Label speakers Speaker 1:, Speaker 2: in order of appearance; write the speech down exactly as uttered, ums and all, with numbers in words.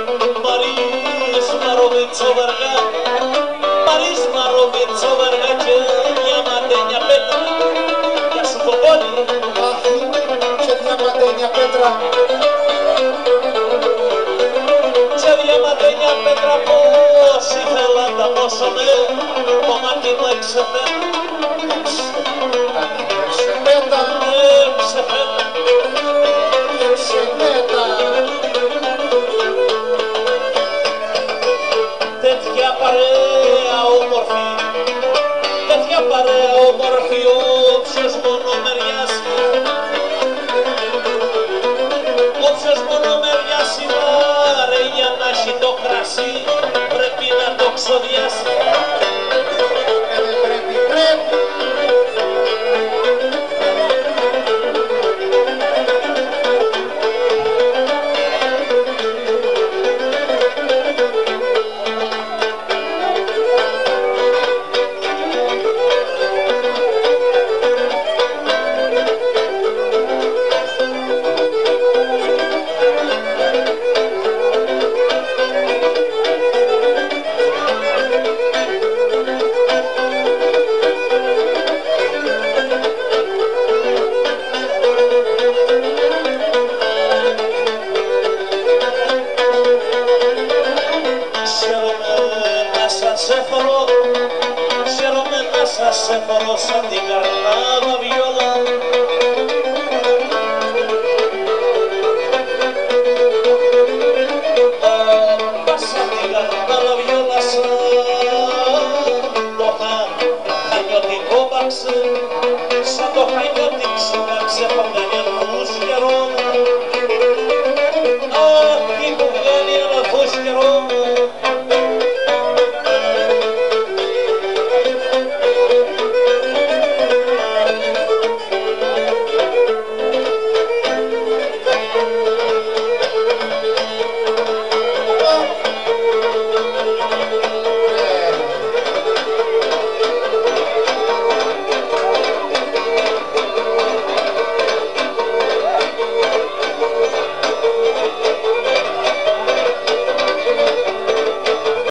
Speaker 1: Maris Marovico Varga, Maris Marovico Varga και διαμαντένια πέτρα για σου κοκόνι.
Speaker 2: Αχ, και διαμαντένια πέτρα.
Speaker 1: Και διαμαντένια πέτρα πως ήθελα τα δώσουνε, το μάτι μου εξεφένα.
Speaker 2: Εξεμέτα,
Speaker 1: Εξεφένα.
Speaker 2: εξεμέτα.
Speaker 1: Τέτοια παρέα όμορφη, τέτοια παρέα όμορφη όποιος μόνο μεριάσει, όποιος μόνο μεριάσει πάρε για να έχει το κρασί πρέπει να το ξοδιάσει.
Speaker 2: Ε, δεν πρέπει, πρέπει.
Speaker 1: Σε φορώ σαν την καρνάδα βιόλα